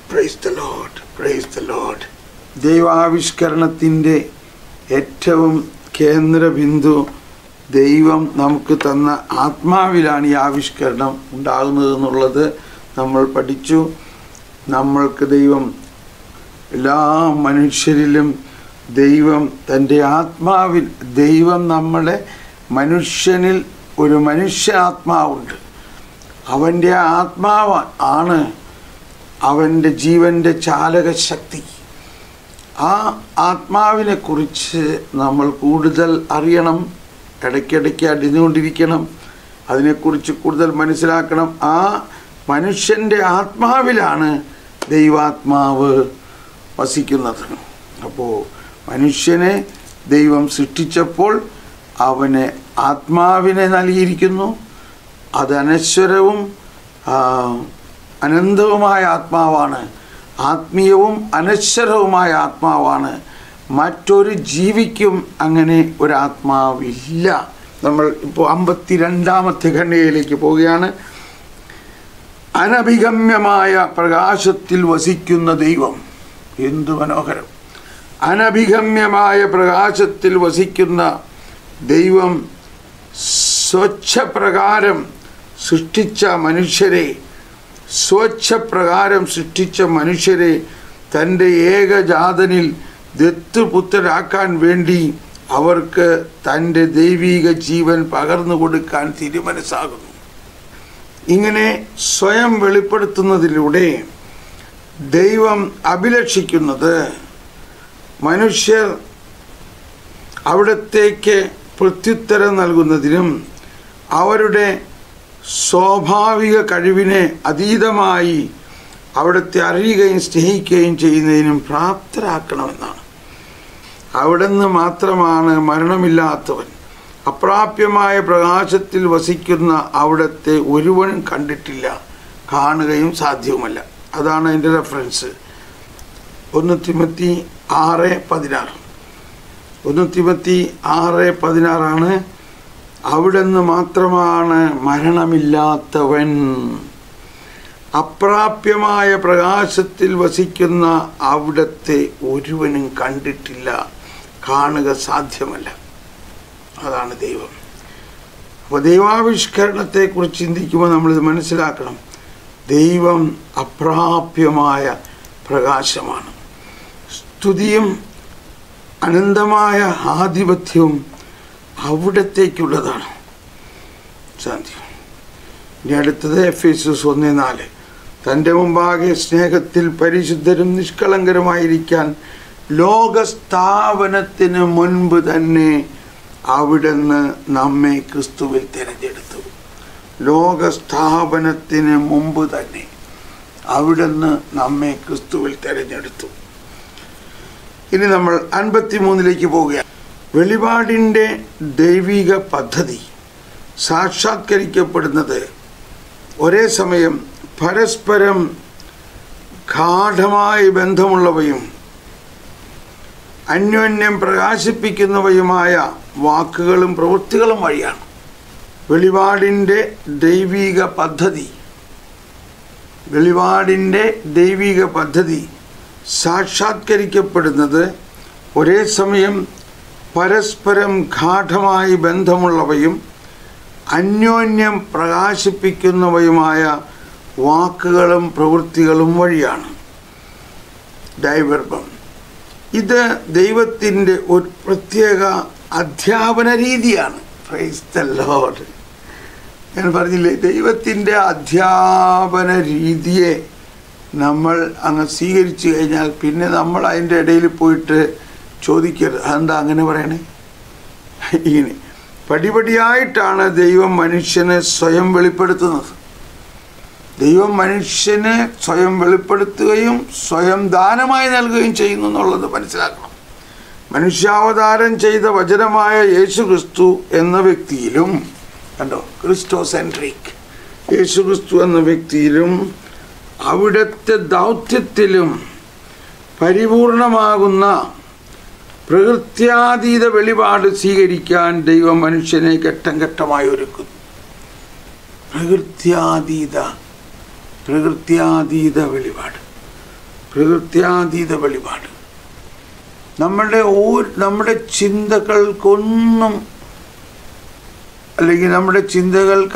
Price the lord, praise the lord. ദൈവാവിഷ്കരണത്തിൻ്റെ ഏറ്റവും കേന്ദ്ര ബിന്ദു ദൈവം നമുക്ക് തന്ന ആത്മാവിലാണ് ഈ ആവിഷ്കരണം ഉണ്ടാകുന്നത് എന്നുള്ളത് നമ്മൾ പഠിച്ചു. നമ്മൾക്ക് ദൈവം എല്ലാ മനുഷ്യരിലും ദൈവം തൻ്റെ ആത്മാവിൽ ദൈവം നമ്മുടെ മനുഷ്യനിൽ ഒരു മനുഷ്യാത്മാവുണ്ട്. അവൻ്റെ ആത്മാവ് ആണ് അവൻ്റെ ജീവൻ്റെ ചാലകശക്തി. ആ ആത്മാവിനെ കുറിച്ച് നമ്മൾ കൂടുതൽ അറിയണം, ഇടയ്ക്കിടയ്ക്ക് അറിഞ്ഞുകൊണ്ടിരിക്കണം, അതിനെക്കുറിച്ച് കൂടുതൽ മനസ്സിലാക്കണം. ആ മനുഷ്യൻ്റെ ആത്മാവിലാണ് ദൈവാത്മാവ് വസിക്കുന്നത്. അപ്പോൾ മനുഷ്യനെ ദൈവം സൃഷ്ടിച്ചപ്പോൾ അവന് ആത്മാവിനെ നൽകിയിരിക്കുന്നു. അത് അനശ്വരവും അനന്തവുമായ ആത്മാവാണ്. ആത്മീയവും അനശ്വരവുമായ ആത്മാവാണ്. മറ്റൊരു ജീവിക്കും അങ്ങനെ ഒരാത്മാവില്ല. നമ്മൾ ഇപ്പോൾ 52ാമത്തെ ഖണ്ഡികയിലേക്ക് പോവുകയാണ്. അനഭിഗമ്യമായ പ്രകാശത്തിൽ വസിക്കുന്ന ദൈവം. എന്തു മനോഹരം! അനഭിഗമ്യമായ പ്രകാശത്തിൽ വസിക്കുന്ന ദൈവം സ്വച്ഛപ്രകാരം സൃഷ്ടിച്ച മനുഷ്യരെ തൻ്റെ ഏകജാതനിൽ ദത്തുപുത്രരാക്കാൻ വേണ്ടി അവർക്ക് തൻ്റെ ദൈവിക ജീവൻ പകർന്നു കൊടുക്കാൻ തിരുമനസ്സാകുന്നു. ഇങ്ങനെ സ്വയം വെളിപ്പെടുത്തുന്നതിലൂടെ ദൈവം അഭിലഷിക്കുന്നത് മനുഷ്യർ അവിടത്തേക്ക് പ്രത്യുത്തരം നൽകുന്നതിനും അവരുടെ സ്വാഭാവിക കഴിവിനെ അതീതമായി അവിടുത്തെ അറിയുകയും സ്നേഹിക്കുകയും ചെയ്യുന്നതിനും പ്രാപ്തരാക്കണമെന്നാണ്. അവിടുന്ന് മാത്രമാണ് മരണമില്ലാത്തവൻ. അപ്രാപ്യമായ പ്രകാശത്തിൽ വസിക്കുന്ന അവിടുത്തെ ഒരുവനും കണ്ടിട്ടില്ല, കാണുകയും സാധ്യവുമല്ല. അതാണ് അതിൻ്റെ റെഫറൻസ്. 1 തിമോത്തി 6:16. 1 തിമോത്തി 6:16 അവിടുന്ന് മാത്രമാണ് മരണമില്ലാത്തവൻ. അപ്രാപ്യമായ പ്രകാശത്തിൽ വസിക്കുന്ന അവിടുത്തെ ഒരുവനും കണ്ടിട്ടില്ല, കാണുക സാധ്യമല്ല. അതാണ് ദൈവം. അപ്പോൾ ദൈവാവിഷ്കരണത്തെക്കുറിച്ച് ചിന്തിക്കുമ്പോൾ നമ്മളിത് മനസ്സിലാക്കണം. ദൈവം അപ്രാപ്യമായ പ്രകാശമാണ്. സ്തുതിയും അനന്തമായ ആധിപത്യവും അവിടത്തേക്കുള്ളതാണ്. സാന്ത്യം. ഇനി അടുത്തത് എഫേസ്യസ് 1:4. തൻ്റെ മുമ്പാകെ സ്നേഹത്തിൽ പരിശുദ്ധരും നിഷ്കളങ്കരുമായിരിക്കാൻ ലോകസ്ഥാപനത്തിന് മുൻപ് തന്നെ അവിടുന്ന് നമ്മെ ക്രിസ്തുവിൽ തിരഞ്ഞെടുത്തു. ലോകസ്ഥാപനത്തിന് മുമ്പ് തന്നെ അവിടുന്ന് നമ്മെ ക്രിസ്തുവിൽ തിരഞ്ഞെടുത്തു. ഇനി നമ്മൾ 53ലേക്ക് പോവുകയാണ്. വെളിപാടിൻ്റെ ദൈവിക പദ്ധതി സാക്ഷാത്കരിക്കപ്പെടുന്നത് ഒരേ സമയം പരസ്പരം ഗാഢമായി ബന്ധമുള്ളവയും അന്യോന്യം പ്രകാശിപ്പിക്കുന്നവയുമായ വാക്കുകളും പ്രവൃത്തികളും വഴിയാണ്. വെളിപാടിൻ്റെ ദൈവിക പദ്ധതി സാക്ഷാത്കരിക്കപ്പെടുന്നത് ഒരേ സമയം പരസ്പരം ഗാഢമായി ബന്ധമുള്ളവയും അന്യോന്യം പ്രകാശിപ്പിക്കുന്നവയുമായ വാക്കുകളും പ്രവൃത്തികളും വഴിയാണ്. ഡൈവർബം. ഇത് ദൈവത്തിൻ്റെ ഒരു പ്രത്യേക അധ്യാപന രീതിയാണ്. Praise the lord. ഞാൻ പറഞ്ഞില്ലേ, ദൈവത്തിൻ്റെ അധ്യാപന രീതിയെ നമ്മൾ അങ്ങ് സ്വീകരിച്ചു കഴിഞ്ഞാൽ പിന്നെ നമ്മൾ അതിൻ്റെ ഇടയിൽ പോയിട്ട് ചോദിക്കരുത്, അതെന്താ അങ്ങനെ പറയണേ. ഇങ്ങനെ പടിപടിയായിട്ടാണ് ദൈവം മനുഷ്യനെ സ്വയം വെളിപ്പെടുത്തുന്നത്. ദൈവം മനുഷ്യനെ സ്വയം വെളിപ്പെടുത്തുകയും സ്വയം ദാനമായി നൽകുകയും ചെയ്യുന്നു എന്നുള്ളത് മനസ്സിലാക്കണം. മനുഷ്യാവതാരം ചെയ്ത വചനമായ യേശു ക്രിസ്തു എന്ന വ്യക്തിയിലും, കണ്ടോ, ക്രിസ്റ്റോസെൻട്രിക് യേശു ക്രിസ്തു എന്ന വ്യക്തിയിലും അവിടുത്തെ ദൗത്യത്തിലും പരിപൂർണമാകുന്ന പ്രകൃത്യാതീത വെളിപാട് സ്വീകരിക്കാൻ ദൈവം മനുഷ്യനെ ഘട്ടം ഘട്ടമായി ഒരുക്കുന്നു. പ്രകൃത്യാതീത വെളിപാട്. പ്രകൃത്യാതീത വെളിപാട്. നമ്മുടെ ചിന്തകൾക്കൊന്നും, അല്ലെങ്കിൽ നമ്മുടെ ചിന്തകൾക്ക്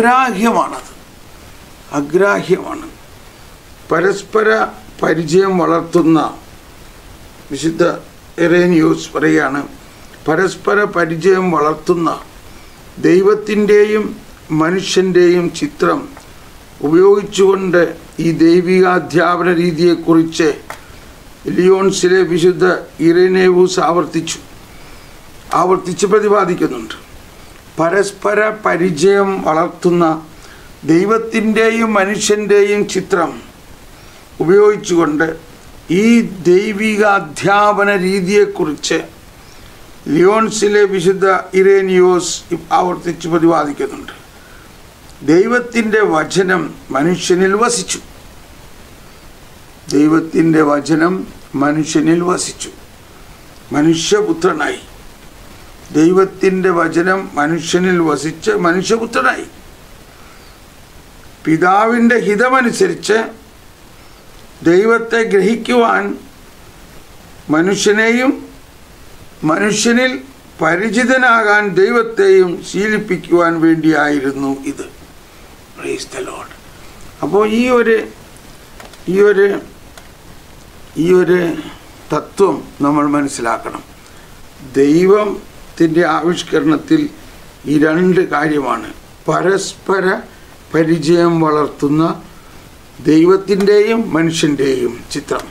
അഗ്രാഹ്യമാണ്. പരസ്പര പരിചയം വളർത്തുന്ന വിശുദ്ധ ഇറേനിയോസ് പറയുകയാണ്, പരസ്പര പരിചയം വളർത്തുന്ന ദൈവത്തിൻ്റെയും മനുഷ്യൻ്റെയും ചിത്രം ഉപയോഗിച്ചുകൊണ്ട് ഈ ദൈവികാധ്യാപന രീതിയെക്കുറിച്ച് ലിയോൺസിലെ വിശുദ്ധ ഇറേനേവൂസ് ആവർത്തിച്ച് പ്രതിപാദിക്കുന്നുണ്ട്. പരസ്പര പരിചയം വളർത്തുന്ന ദൈവത്തിൻ്റെയും മനുഷ്യൻ്റെയും ചിത്രം ഉപയോഗിച്ചുകൊണ്ട് ഈ ദൈവികാധ്യാപന രീതിയെക്കുറിച്ച് ലിയോൺസിലെ വിശുദ്ധ ഇറേനിയോസ് ആവർത്തിച്ച് പ്രതിപാദിക്കുന്നുണ്ട്. ദൈവത്തിൻ്റെ വചനം മനുഷ്യനിൽ വസിച്ചു. ദൈവത്തിൻ്റെ വചനം മനുഷ്യനിൽ വസിച്ചു, മനുഷ്യപുത്രനായി. ദൈവത്തിൻ്റെ വചനം മനുഷ്യനിൽ വസിച്ച് മനുഷ്യപുത്രനായി. പിതാവിൻ്റെ ഹിതമനുസരിച്ച് ദൈവത്തെ ഗ്രഹിക്കുവാൻ മനുഷ്യനെയും മനുഷ്യനിൽ പരിചിതനാകാൻ ദൈവത്തെയും ശീലിപ്പിക്കുവാൻ വേണ്ടിയായിരുന്നു ഇത്. Praise the lord. അപ്പോൾ ഈ ഒരു തത്വം നമ്മൾ മനസ്സിലാക്കണം. ദൈവത്തിൻ്റെ ആവിഷ്കരണത്തിൽ ഈ രണ്ട് കാര്യമാണ്: പരസ്പര പരിചയം വളർത്തുന്ന ദൈവത്തിൻ്റെയും മനുഷ്യൻ്റെയും ചിത്രം.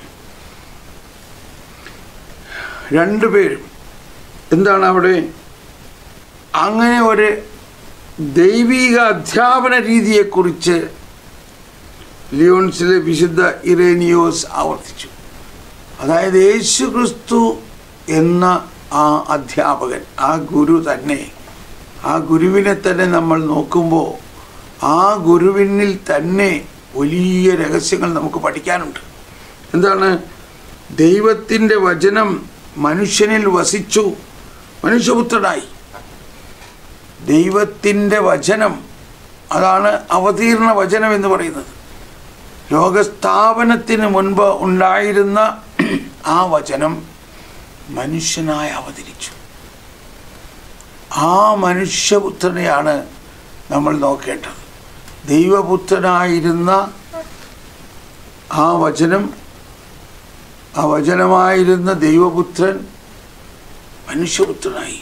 രണ്ടുപേരും എന്താണ് അവിടെ? അങ്ങനെ ഒരു ദൈവിക അധ്യാപന രീതിയെക്കുറിച്ച് ലിയോൺസിലെ വിശുദ്ധ ഇറേനിയോസ് ആവർത്തിച്ചു. അതായത് യേശു ക്രിസ്തു എന്ന ആ അധ്യാപകൻ, ആ ഗുരു തന്നെ, ആ ഗുരുവിനെ തന്നെ നമ്മൾ നോക്കുമ്പോൾ ആ ഗുരുവിനിൽ തന്നെ വലിയ രഹസ്യങ്ങൾ നമുക്ക് പഠിക്കാനുണ്ട്. എന്താണ്? ദൈവത്തിൻ്റെ വചനം മനുഷ്യനിൽ വസിച്ചു, മനുഷ്യപുത്രനായി. ദൈവത്തിൻ്റെ വചനം, അതാണ് അവതീർണ വചനം എന്ന് പറയുന്നത്. ലോകസ്ഥാപനത്തിന് മുൻപ് ഉണ്ടായിരുന്ന ആ വചനം മനുഷ്യനായി അവതരിച്ചു. ആ മനുഷ്യപുത്രനെയാണ് നമ്മൾ നോക്കേണ്ടത്. ദൈവപുത്രനായിരുന്ന ആ വചനമായിരുന്ന ദൈവപുത്രൻ മനുഷ്യപുത്രനായി.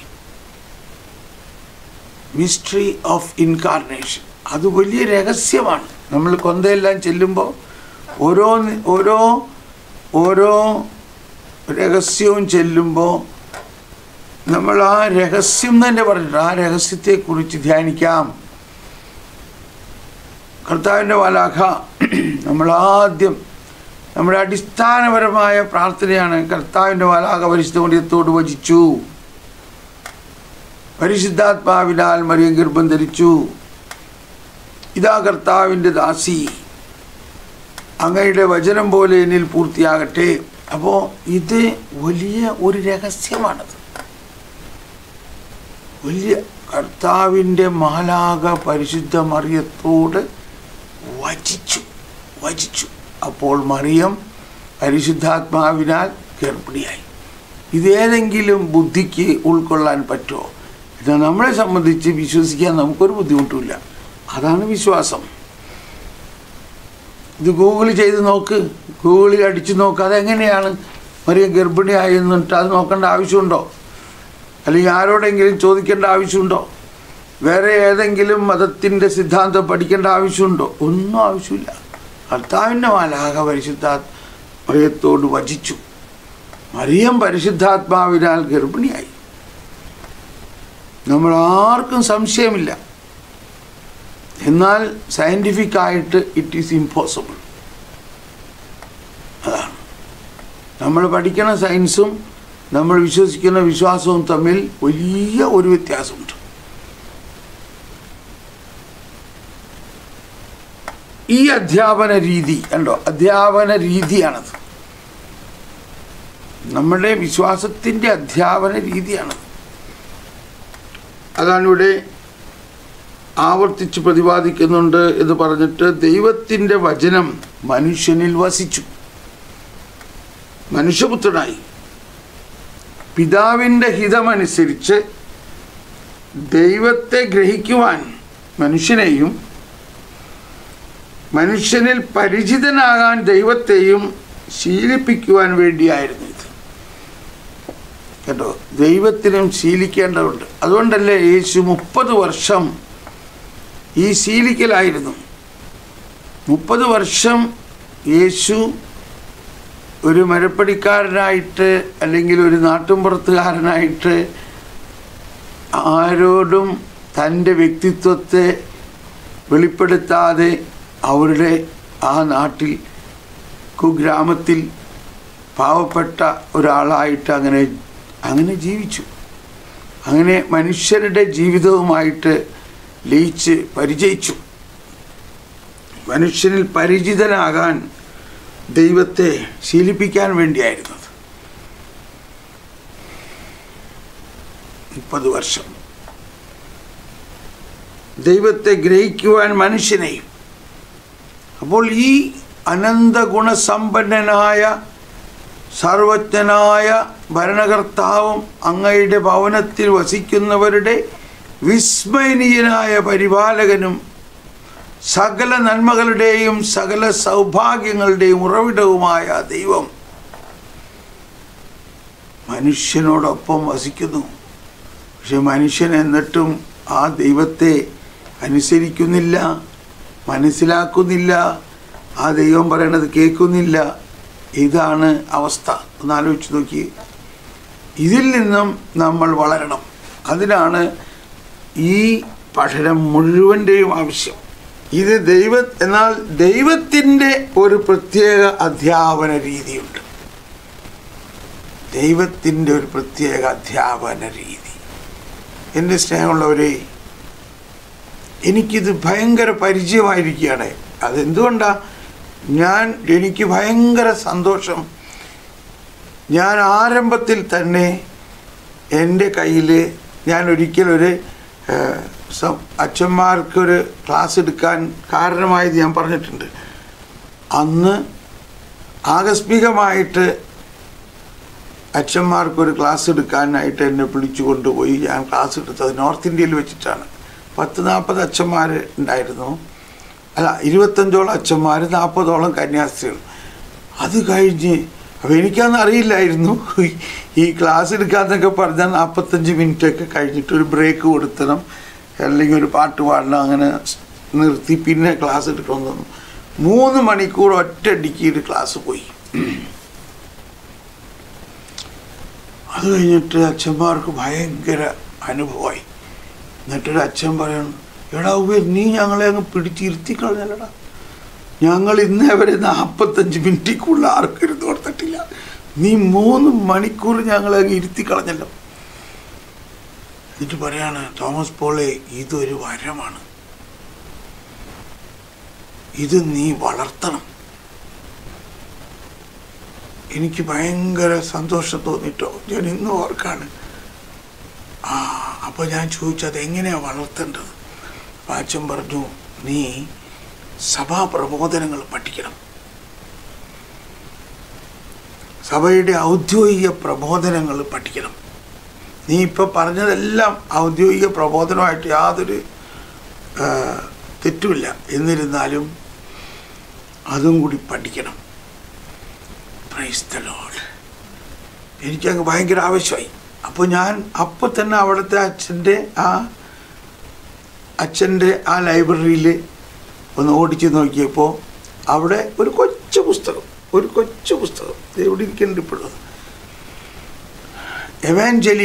മിസ്റ്ററി ഓഫ് ഇൻകാർണേഷൻ, അത് വലിയ രഹസ്യമാണ്. നമ്മൾ കൊന്തയെല്ലാം ചെല്ലുമ്പോൾ ഓരോ രഹസ്യവും ചെല്ലുമ്പോൾ നമ്മൾ ആ രഹസ്യം തന്നെ പറഞ്ഞിട്ട് ആ രഹസ്യത്തെക്കുറിച്ച് ധ്യാനിക്കാം. കർത്താവിൻ്റെ മാലാഖ നമ്മളാദ്യം നമ്മുടെ അടിസ്ഥാനപരമായ പ്രാർത്ഥനയാണ്. കർത്താവിൻ്റെ മാലാഖ പരിശുദ്ധ മറിയത്തോട് വചിച്ചു, പരിശുദ്ധാത്മാവിനാൽ മറിയം ഗർഭം ധരിച്ചു, ഇതാ കർത്താവിൻ്റെ ദാസി, അങ്ങയുടെ വചനം പോലെ എന്നിൽ പൂർത്തിയാകട്ടെ. അപ്പോൾ ഇത് വലിയ ഒരു രഹസ്യമാണത്. വലിയ കർത്താവിൻ്റെ മാലാഖ പരിശുദ്ധ മറിയത്തോട് വചിച്ചു. അപ്പോൾ മറിയം പരിശുദ്ധാത്മാവിനാൽ ഗർഭിണിയായി. ഇതേതെങ്കിലും ബുദ്ധിക്ക് ഉൾക്കൊള്ളാൻ പറ്റുമോ? ഇത് നമ്മളെ സംബന്ധിച്ച് വിശ്വസിക്കാൻ നമുക്കൊരു ബുദ്ധിമുട്ടുമില്ല. അതാണ് വിശ്വാസം. ഇത് ഗൂഗിൾ ചെയ്ത് നോക്ക്, ഗൂഗിളിൽ അടിച്ചു നോക്ക്. അതെങ്ങനെയാണ് മറിയം ഗർഭിണിയായി എന്നിട്ട് അത് നോക്കേണ്ട ആവശ്യമുണ്ടോ? അല്ലെങ്കിൽ ആരോടെങ്കിലും ചോദിക്കേണ്ട ആവശ്യമുണ്ടോ? വേറെ ഏതെങ്കിലും മതത്തിൻ്റെ സിദ്ധാന്തം പഠിക്കേണ്ട ആവശ്യമുണ്ടോ? ഒന്നും ആവശ്യമില്ല. കർത്താവിൻ്റെ മാലാഖ മറിയത്തോട് വചിച്ചു, മറിയം പരിശുദ്ധാത്മാവിനാൽ ഗർഭിണിയായി. നമ്മൾ ആർക്കും സംശയമില്ല. എന്നാൽ സയൻറ്റിഫിക്കായിട്ട് ഇറ്റ് ഈസ് ഇമ്പോസിബിൾ. അതാണ് നമ്മൾ പഠിക്കുന്ന സയൻസും നമ്മൾ വിശ്വസിക്കുന്ന വിശ്വാസവും തമ്മിൽ വലിയ ഒരു വ്യത്യാസമുണ്ട്. ഈ അധ്യാപന രീതി കണ്ടോ, അധ്യാപന രീതിയാണത്. നമ്മുടെ വിശ്വാസത്തിൻ്റെ അധ്യാപന രീതിയാണത്. അതാണ് ഇവിടെ ആവർത്തിച്ച് പ്രതിപാദിക്കുന്നുണ്ട് എന്ന് പറഞ്ഞിട്ട്, ദൈവത്തിൻ്റെ വചനം മനുഷ്യനിൽ വസിച്ചു. മനുഷ്യപുത്രനായി. പിതാവിൻ്റെ ഹിതമനുസരിച്ച് ദൈവത്തെ ഗ്രഹിക്കുവാൻ മനുഷ്യനെയും മനുഷ്യനിൽ പരിചിതനാകാൻ ദൈവത്തെയും ശീലിപ്പിക്കുവാൻ വേണ്ടിയായിരുന്നു ഇത്. കേട്ടോ, ദൈവത്തിനും ശീലിക്കേണ്ടതുണ്ട്. അതുകൊണ്ടല്ലേ യേശു 30 വർഷം ഈ ശീലിക്കലായിരുന്നു. 30 വർഷം യേശു ഒരു മരപ്പടിക്കാരനായിട്ട് അല്ലെങ്കിൽ ഒരു നാട്ടുമ്പുറത്തുകാരനായിട്ട് ആരോടും തൻ്റെ വ്യക്തിത്വത്തെ വെളിപ്പെടുത്താതെ അവരുടെ ആ നാട്ടിൽ കുഗ്രാമത്തിൽ പാവപ്പെട്ട ഒരാളായിട്ട് അങ്ങനെ ജീവിച്ചു. അങ്ങനെ മനുഷ്യരുടെ ജീവിതവുമായിട്ട് ലയിച്ച് പരിചയിച്ചു. മനുഷ്യനിൽ പരിചിതനാകാൻ ദൈവത്തെ ശീലിപ്പിക്കാൻ വേണ്ടിയായിരുന്നത് 30 വർഷം. ദൈവത്തെ ഗ്രഹിക്കുവാൻ മനുഷ്യനെയും. അപ്പോൾ ഈ അനന്ത ഗുണസമ്പന്നനായ സർവജ്ഞനായ ഭരണകർത്താവും അങ്ങയുടെ ഭവനത്തിൽ വസിക്കുന്നവരുടെ വിസ്മയനീയനായ പരിപാലകനും സകല നന്മകളുടെയും സകല സൗഭാഗ്യങ്ങളുടെയും ഉറവിടവുമായ ദൈവം മനുഷ്യനോടൊപ്പം വസിക്കുന്നു. പക്ഷെ മനുഷ്യൻ എന്നിട്ടും ആ ദൈവത്തെ അനുസരിക്കുന്നില്ല, മനസ്സിലാക്കുന്നില്ല, ആ ദൈവം പറയണത് കേൾക്കുന്നില്ല. ഇതാണ് അവസ്ഥ. ഒന്ന് ആലോചിച്ച് നോക്കി. ഇതിൽ നിന്നും നമ്മൾ വളരണം. അതിനാണ് ഈ പഠനം മുഴുവൻ്റെയും ആവശ്യം. ഇത് എന്നാൽ ദൈവത്തിൻ്റെ ഒരു പ്രത്യേക അധ്യാപന രീതിയുണ്ട്. ദൈവത്തിൻ്റെ ഒരു പ്രത്യേക അധ്യാപന രീതി. എൻ്റെ സ്നേഹമുള്ളവരെ, എനിക്കിത് ഭയങ്കര പരിചയമായിരിക്കുകയാണ്. അതെന്തുകൊണ്ടാണ്? എനിക്ക് ഭയങ്കര സന്തോഷം. ഞാൻ ആരംഭത്തിൽ തന്നെ എൻ്റെ കയ്യിൽ ഞാൻ ഒരിക്കലൊരു അച്ഛന്മാർക്കൊരു ക്ലാസ് എടുക്കാൻ കാരണമായത് ഞാൻ പറഞ്ഞിട്ടുണ്ട്. അന്ന് ആകസ്മികമായിട്ട് അച്ഛന്മാർക്കൊരു ക്ലാസ് എടുക്കാനായിട്ട് എന്നെ വിളിച്ചു കൊണ്ടുപോയി. ഞാൻ ക്ലാസ് എടുത്തത് നോർത്ത് ഇന്ത്യയിൽ വെച്ചിട്ടാണ്. 10-40 അച്ഛന്മാർ ഉണ്ടായിരുന്നു. 25ഓളം അച്ഛന്മാർ, 40ഓളം കന്യാസ്ത്രീകൾ. അത് കഴിഞ്ഞ് അപ്പോൾ എനിക്കന്ന് അറിയില്ലായിരുന്നു ഈ ക്ലാസ് എടുക്കാമെന്നൊക്കെ പറഞ്ഞാൽ 45 മിനിറ്റൊക്കെ കഴിഞ്ഞിട്ട് ഒരു ബ്രേക്ക് കൊടുത്തണം, അല്ലെങ്കിൽ ഒരു പാട്ട് പാടണം. അങ്ങനെ നിർത്തി പിന്നെ ക്ലാസ് എടുക്കണം തന്നു. 3 മണിക്കൂർ ഒറ്റയടിക്ക് ഒരു ക്ലാസ് പോയി. അത് കഴിഞ്ഞിട്ട് അച്ഛന്മാർക്ക് ഭയങ്കര അനുഭവമായി. എന്നിട്ടൊരു അച്ഛൻ പറയണം, എടാ നീ ഞങ്ങളെ അങ്ങ് പിടിച്ചിരുത്തി കളഞ്ഞല്ലടാ. ഞങ്ങൾ ഇന്നേ വരെ 45 മിനിറ്റിൽ കൂടുതൽ ആർക്കും ഇരുന്ന് കൊടുത്തിട്ടില്ല. നീ 3 മണിക്കൂർ ഞങ്ങളെ അങ്ങ് ഇരുത്തി കളഞ്ഞല്ലോ. എന്നിട്ട് പറയാണ്, തോമസ് പോളെ, ഇതൊരു വരമാണ്, ഇത് നീ വളർത്തണം. എനിക്ക് ഭയങ്കര സന്തോഷം തോന്നിട്ടോ. ഞാൻ ഇന്നും ഓർക്കാണ്. അപ്പോൾ ഞാൻ ചോദിച്ചു, അതെങ്ങനെയാണ് വളർത്തേണ്ടത്? അപ്പോൾ അച്ഛൻ പറഞ്ഞു, നീ സഭാപ്രബോധനങ്ങൾ പഠിക്കണം. സഭയുടെ ഔദ്യോഗിക പ്രബോധനങ്ങൾ പഠിക്കണം. നീ ഇപ്പോൾ പറഞ്ഞതെല്ലാം ഔദ്യോഗിക പ്രബോധനമായിട്ട് യാതൊരു തെറ്റുമില്ല. എന്നിരുന്നാലും അതും കൂടി പഠിക്കണം. Praise the lord. എനിക്കങ്ങ് ഭയങ്കര ആവശ്യമായി. അപ്പോൾ ഞാൻ അപ്പോൾ തന്നെ അവിടുത്തെ അച്ഛൻ്റെ ആ ലൈബ്രറിയിൽ ഒന്ന് ഓടിച്ച് നോക്കിയപ്പോൾ അവിടെ ഒരു കൊച്ചു പുസ്തകം എവിടെ ഇരിക്കുന്നുണ്ട് ഇപ്പോഴും, എവാഞ്ചലി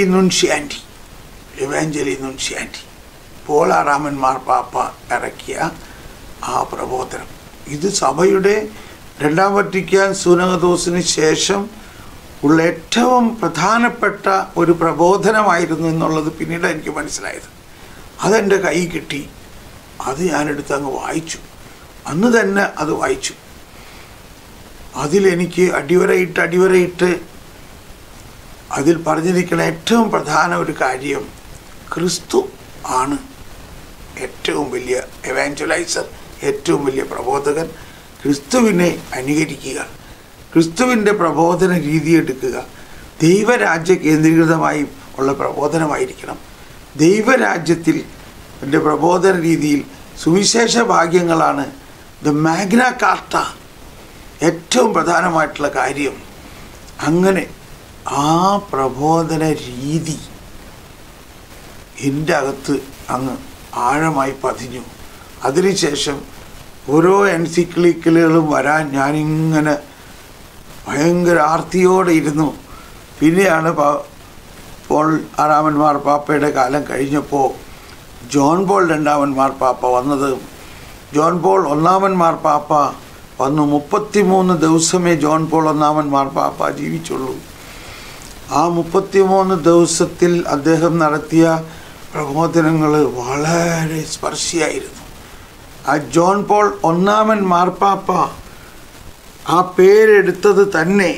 നുൻഷ്യാൻറ്റി പോൾ ആറാമൻ മാർപ്പാപ്പ ഇറക്കിയ ആ പ്രബോധനം. ഇത് സഭയുടെ 2ാം വത്തിക്കാൻ സുനഹദോസിന് ശേഷം ഉള്ള ഏറ്റവും പ്രധാനപ്പെട്ട ഒരു പ്രബോധനമായിരുന്നു എന്നുള്ളത് പിന്നീട് എനിക്ക് മനസ്സിലായത്. അതെൻ്റെ കൈ കിട്ടി. അത് ഞാനെടുത്ത് അങ്ങ് വായിച്ചു. അന്ന് തന്നെ അത് വായിച്ചു. അതിലെനിക്ക് അടിവരയിട്ട് അതിൽ പറഞ്ഞിരിക്കുന്ന ഏറ്റവും പ്രധാന ഒരു കാര്യം, ക്രിസ്തു ആണ് ഏറ്റവും വലിയ എവാഞ്ചലൈസർ, ഏറ്റവും വലിയ പ്രബോധകൻ. ക്രിസ്തുവിനെ അനുകരിക്കുക. ക്രിസ്തുവിൻ്റെ പ്രബോധന രീതി എടുക്കുക. ദൈവരാജ്യ കേന്ദ്രീകൃതമായി ഉള്ള പ്രബോധനമായിരിക്കണം. ദൈവരാജ്യത്തിൽ എൻ്റെ പ്രബോധന രീതിയിൽ സുവിശേഷ ഭാഗ്യങ്ങളാണ് ദ മാഗ്ന കാർട്ട, ഏറ്റവും പ്രധാനമായിട്ടുള്ള കാര്യം. അങ്ങനെ ആ പ്രബോധന രീതി എൻ്റെ അകത്ത് അങ്ങ് ആഴമായി പതിഞ്ഞു. അതിനുശേഷം ഓരോ എൻസിക്ലിക്കലുകളും വരാൻ ഞാനിങ്ങനെ ഭയങ്കര ആർത്തിയോടെ ഇരുന്നു. പിന്നെയാണ് പോൾ ആറാമൻ മാർപ്പാപ്പയുടെ കാലം കഴിഞ്ഞപ്പോൾ ജോൺ പോൾ രണ്ടാമൻ മാർപ്പാപ്പ വന്നത്. ജോൺ പോൾ ഒന്നാമൻ മാർപ്പാപ്പ വന്നു. 33 ദിവസമേ ജോൺ പോൾ ഒന്നാമൻ മാർപ്പാപ്പ ജീവിച്ചുള്ളൂ. ആ 33 ദിവസത്തിൽ അദ്ദേഹം നടത്തിയ പ്രബോധനങ്ങൾ വളരെ സ്പർശിയായിരുന്നു. ആ ജോൺ പോൾ ഒന്നാമൻ മാർപ്പാപ്പ ആ പേരെടുത്തത് തന്നെ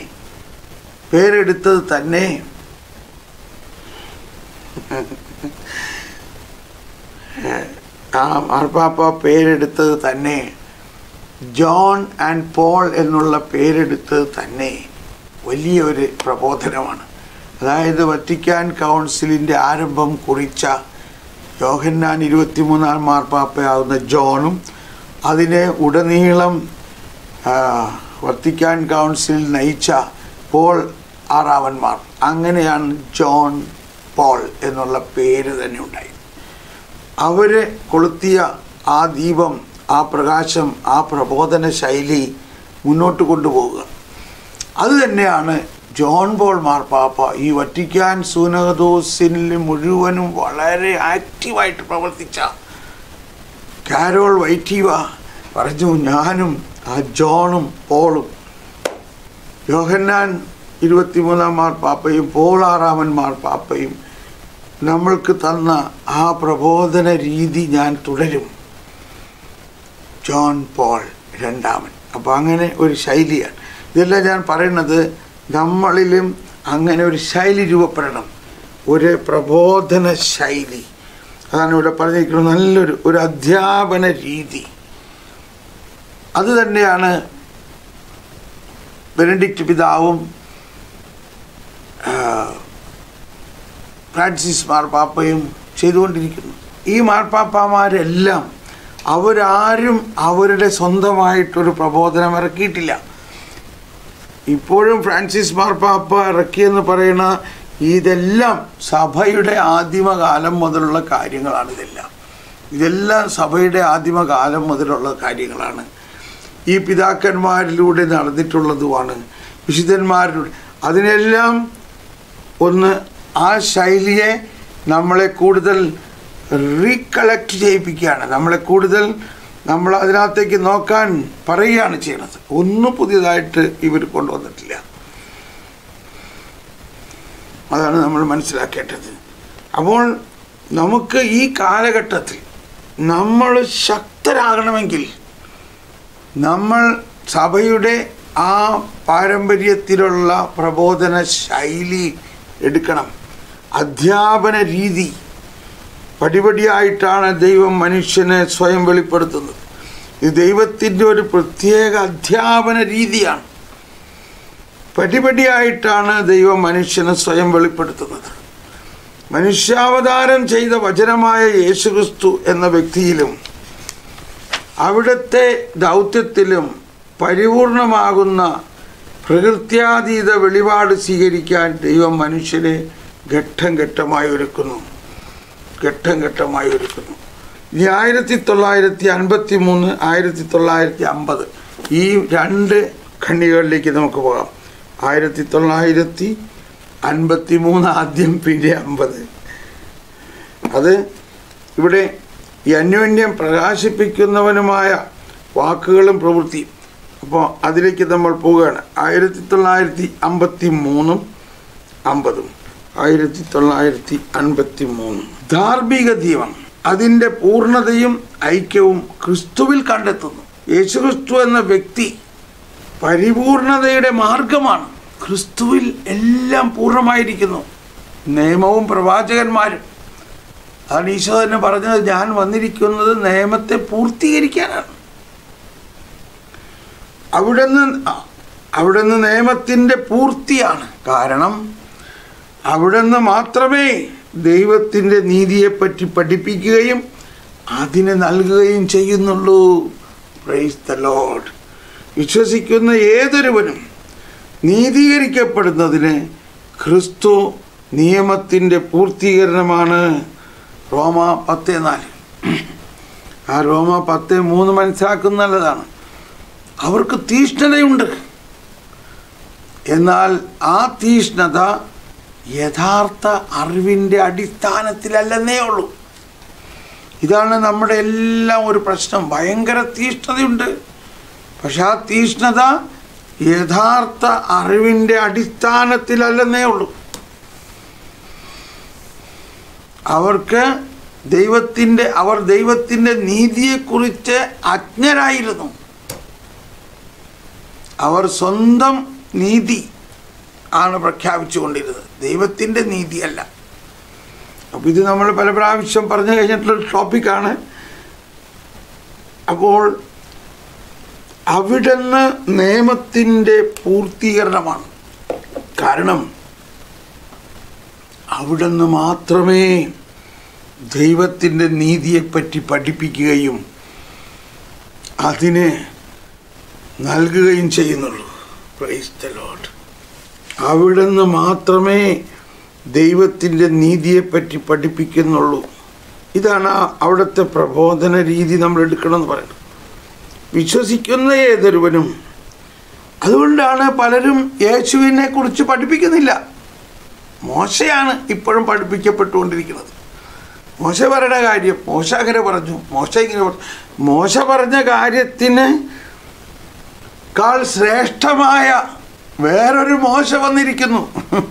ആ മാർപ്പാപ്പ പേരെടുത്തത് തന്നെ ജോൺ ആൻഡ് പോൾ എന്നുള്ള പേരെടുത്തത് തന്നെ വലിയൊരു പ്രബോധനമാണ്. അതായത് വത്തിക്കാൻ കൗൺസിലിൻ്റെ ആരംഭം കുറിച്ച യോഹന്നാൻ 23-ാം മാർപ്പാപ്പയാവുന്ന ജോണും അതിനെ ഉടനീളം വത്തിക്കാൻ കൗൺസിൽ നയിച്ച പോൾ ആറാമന്മാർ, അങ്ങനെയാണ് ജോൺ പോൾ എന്നുള്ള പേര് തന്നെ ഉണ്ടായത്. അവർ കൊളുത്തിയ ആ ദീപം, ആ പ്രകാശം, ആ പ്രബോധന ശൈലി മുന്നോട്ട് കൊണ്ടുപോവുക. അതുതന്നെയാണ് ജോൺ പോൾ മാർപ്പാപ്പ ഈ വറ്റിക്കാൻ സൂനഹദോസിൽ മുഴുവനും വളരെ ആക്റ്റീവായിട്ട് പ്രവർത്തിച്ച കാരോൾ വൈറ്റീവ പറഞ്ഞു, ഞാനും ആ ജോണും പോളും യോഹന്നാൻ 23-ാം മാർപ്പാപ്പയും പോൾ ആറാമൻ മാർപ്പാപ്പയും നമ്മൾക്ക് തന്ന ആ പ്രബോധന രീതി ഞാൻ തുടരും. ജോൺ പോൾ രണ്ടാമൻ. അപ്പോൾ അങ്ങനെ ഒരു ശൈലിയാണ്. ഇതെല്ലാം ഞാൻ പറയുന്നത് നമ്മളിലും അങ്ങനെ ഒരു ശൈലി രൂപപ്പെടണം, ഒരു പ്രബോധന ശൈലി. അതാണ് ഇവിടെ പറഞ്ഞിരിക്കുന്നത്, നല്ലൊരു അധ്യാപന രീതി. അതുതന്നെയാണ് ബെനഡിക്റ്റ് പിതാവും ഫ്രാൻസിസ് മാർപ്പാപ്പയും ചെയ്തുകൊണ്ടിരിക്കുന്നു. ഈ മാർപ്പാപ്പമാരെല്ലാം അവരാരും അവരുടെ സ്വന്തമായിട്ടൊരു പ്രബോധനം ഇറക്കിയിട്ടില്ല. ഇപ്പോഴും ഫ്രാൻസിസ് മാർപ്പാപ്പ ഇറക്കിയെന്ന് പറയുന്ന ഇതെല്ലാം സഭയുടെ ആദിമകാലം മുതലുള്ള കാര്യങ്ങളാണ്. ഇതെല്ലാം സഭയുടെ ആദിമകാലം മുതലുള്ള കാര്യങ്ങളാണ്. ഈ പിതാക്കന്മാരിലൂടെ നടന്നിട്ടുള്ളതുമാണ്, വിശുദ്ധന്മാരിലൂടെ. അതിനെല്ലാം ഒന്ന് ആ ശൈലിയെ നമ്മളെ കൂടുതൽ റീകളക്ട് ചെയ്യിപ്പിക്കുകയാണ്, നമ്മൾ അതിനകത്തേക്ക് നോക്കാൻ പറയുകയാണ് ചെയ്യുന്നത്. ഒന്നും പുതിയതായിട്ട് ഇവർ കൊണ്ടുവന്നിട്ടില്ല. അതാണ് നമ്മൾ മനസ്സിലാക്കേണ്ടത്. അപ്പോൾ നമുക്ക് ഈ കാലഘട്ടത്തിൽ നമ്മൾ ശക്തരാകണമെങ്കിൽ നമ്മൾ സഭയുടെ ആ പാരമ്പര്യത്തിലുള്ള പ്രബോധന ശൈലി എടുക്കണം. അധ്യാപന രീതി പടിപടിയായിട്ടാണ് ദൈവം മനുഷ്യനെ സ്വയം വെളിപ്പെടുത്തുന്നത്. ഇത് ദൈവത്തിൻ്റെ ഒരു പ്രത്യേക അധ്യാപന രീതിയാണ്. പടിപടിയായിട്ടാണ് ദൈവം മനുഷ്യനെ സ്വയം വെളിപ്പെടുത്തുന്നത്. മനുഷ്യാവതാരം ചെയ്ത വചനമായ യേശുക്രിസ്തു എന്ന വ്യക്തിയിലും അവിടുത്തെ ദൗത്യത്തിലും പരിപൂർണമാകുന്ന പ്രകൃത്യാതീത വെളിപാട് സ്വീകരിക്കാൻ ദൈവം മനുഷ്യനെ ഘട്ടം ഘട്ടമായി ഒരുക്കുന്നു. ഈ 1953, 1950 ഈ രണ്ട് ഖണ്ഡികകളിലേക്ക് നമുക്ക് പോകാം. 1953 ആദ്യം, പിന്നെ 50. അത് ഇവിടെ ഈ അന്യോന്യം പ്രകാശിപ്പിക്കുന്നവനുമായ വാക്കുകളും പ്രവൃത്തിയും. അപ്പോൾ അതിലേക്ക് നമ്മൾ പോവുകയാണ്. 1953-ഉം 50-ഉം. 1953 ധാർമ്മിക ദീപം അതിൻ്റെ പൂർണ്ണതയും ഐക്യവും ക്രിസ്തുവിൽ കണ്ടെത്തുന്നു. യേശുക്രിസ്തു എന്ന വ്യക്തി പരിപൂർണതയുടെ മാർഗമാണ്. ക്രിസ്തുവിൽ എല്ലാം പൂർണ്ണമായിരിക്കുന്നു. നിയമവും പ്രവാചകന്മാരും. അതാണ് ഈശോ തന്നെ പറഞ്ഞത്, ഞാൻ വന്നിരിക്കുന്നത് നിയമത്തെ പൂർത്തീകരിക്കാനാണ്. അവിടുന്ന് അവിടുന്ന് നിയമത്തിൻ്റെ പൂർത്തിയാണ്. കാരണം അവിടുന്ന് മാത്രമേ ദൈവത്തിൻ്റെ നീതിയെപ്പറ്റി പഠിപ്പിക്കുകയും അതിനെ നൽകുകയും ചെയ്യുന്നുള്ളൂ. Praise the lord. വിശ്വസിക്കുന്ന ഏതൊരുവനും നീതീകരിക്കപ്പെടുന്നതിന് ക്രിസ്തു നിയമത്തിൻ്റെ പൂർത്തീകരണമാണ്. റോമ 10:4. ആ റോമ 10:3 മനസ്സിലാക്കുന്ന നല്ലതാണ്. അവർക്ക് തീഷ്ണതയുണ്ട്, എന്നാൽ ആ തീഷ്ണത യഥാർത്ഥ അറിവിൻ്റെ അടിസ്ഥാനത്തിലല്ലെന്നേ ഉള്ളൂ. ഇതാണ് നമ്മുടെ എല്ലാം ഒരു പ്രശ്നം. ഭയങ്കര തീഷ്ണതയുണ്ട്, പക്ഷെ ആ തീഷ്ണത യഥാർത്ഥ അറിവിൻ്റെ അടിസ്ഥാനത്തിലല്ലെന്നേ ഉള്ളൂ. അവർ ദൈവത്തിൻ്റെ നീതിയെക്കുറിച്ച് അജ്ഞരായിരുന്നു. അവർ സ്വന്തം നീതി ആണ് പ്രഖ്യാപിച്ചുകൊണ്ടിരുന്നത്, ദൈവത്തിൻ്റെ നീതിയല്ല. അപ്പോൾ ഇത് നമ്മൾ പല പ്രാവശ്യം പറഞ്ഞു കഴിഞ്ഞിട്ടുള്ള ടോപ്പിക്കാണ്. അപ്പോൾ അവിടുന്ന് നിയമത്തിൻ്റെ പൂർത്തീകരണമാണ്. കാരണം അവിടുന്ന് മാത്രമേ ദൈവത്തിൻ്റെ നീതിയെപ്പറ്റി പഠിപ്പിക്കുകയും അതിനെ നൽകുകയും ചെയ്യുന്നുള്ളൂ. Praise the lord. അവിടുന്ന് മാത്രമേ ദൈവത്തിൻ്റെ നീതിയെപ്പറ്റി പഠിപ്പിക്കുന്നുള്ളൂ. ഇതാണ് അവിടുത്തെ പ്രബോധന രീതി നമ്മൾ എടുക്കണമെന്ന് പറയുന്നത്. വിശ്വസിക്കുന്ന ഏതൊരുവനും. അതുകൊണ്ടാണ് പലരും യേശുവിനെ കുറിച്ച് പഠിപ്പിക്കുന്നില്ല. മോശയാണ് ഇപ്പോഴും പഠിപ്പിക്കപ്പെട്ടുകൊണ്ടിരിക്കുന്നത്. മോശ പറയുന്ന കാര്യം മോശ അങ്ങനെ പറഞ്ഞു, മോശ ഇങ്ങനെ പറഞ്ഞു. മോശ പറഞ്ഞ കാര്യത്തിന് കാൾ ശ്രേഷ്ഠമായ വേറൊരു മോശ വന്നിരിക്കുന്നു.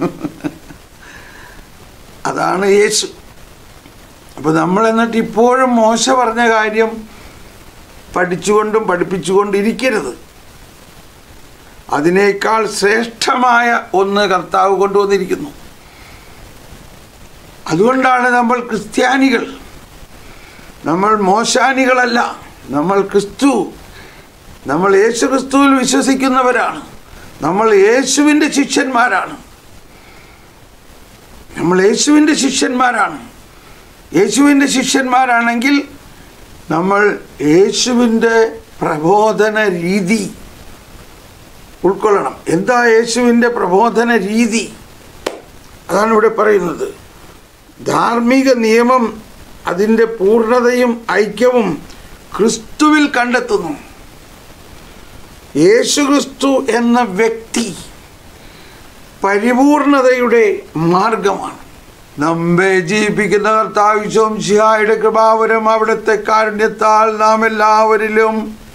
അതാണ് യേശു. അപ്പോൾ നമ്മൾ എന്നിട്ട് ഇപ്പോഴും മോശ പറഞ്ഞ കാര്യം പഠിച്ചുകൊണ്ടും പഠിപ്പിച്ചുകൊണ്ടിരിക്കരുത്. അതിനേക്കാൾ ശ്രേഷ്ഠമായ ഒന്ന് കർത്താവ് കൊണ്ടുവന്നിരിക്കുന്നു. അതുകൊണ്ടാണ് നമ്മൾ ക്രിസ്ത്യാനികൾ. നമ്മൾ മോശാനികളല്ല. നമ്മൾ യേശു ക്രിസ്തുവിൽ വിശ്വസിക്കുന്നവരാണ്. നമ്മൾ യേശുവിൻ്റെ ശിഷ്യന്മാരാണ്. യേശുവിൻ്റെ ശിഷ്യന്മാരാണെങ്കിൽ നമ്മൾ യേശുവിൻ്റെ പ്രബോധന രീതി ഉൾക്കൊള്ളണം. എന്താ യേശുവിൻ്റെ പ്രബോധന രീതി? അതാണ് ഇവിടെ പറയുന്നത്. ധാർമ്മിക നിയമം അതിൻ്റെ പൂർണ്ണതയും ഐക്യവും ക്രിസ്തുവിൽ കണ്ടെത്തുന്നു. യേശു ക്രിസ്തു എന്ന വ്യക്തി പരിപൂർണതയുടെ മാർഗമാണ്. നമ്മെ ജീവിപ്പിക്കുന്ന കർത്താവ് മിശിഹായുടെ കൃപാവരം അവിടുത്തെ കാരുണ്യത്താൽ നാം എല്ലാവരിലും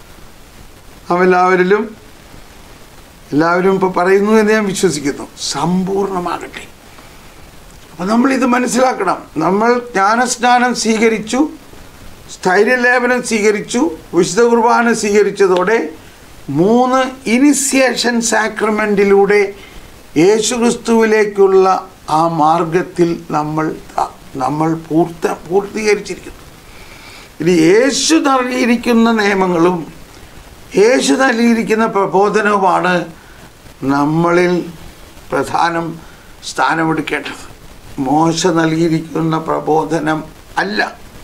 ഇപ്പോൾ പറയുന്നു എന്ന് ഞാൻ വിശ്വസിക്കുന്നു, സമ്പൂർണ്ണമാകട്ടെ. അപ്പം നമ്മളിത് മനസ്സിലാക്കണം. നമ്മൾ ജ്ഞാനസ്നാനം സ്വീകരിച്ചു, സ്ഥൈര്യലേപനം സ്വീകരിച്ചു, വിശുദ്ധ കുർബാന സ്വീകരിച്ചതോടെ 3 ഇനിഷ്യേഷൻ സാക്രമെൻറ്റിലൂടെ യേശുക്രിസ്തുവിലേക്കുള്ള ആ മാർഗത്തിൽ നമ്മൾ പൂർത്തീകരിച്ചിരിക്കുന്നു. ഇനി യേശു നൽകിയിരിക്കുന്ന നിയമങ്ങളും യേശു നൽകിയിരിക്കുന്ന പ്രബോധനവുമാണ് നമ്മളിൽ പ്രധാനം സ്ഥാനമെടുക്കേണ്ടത്. മോശ നൽകിയിരിക്കുന്ന പ്രബോധനം അല്ല.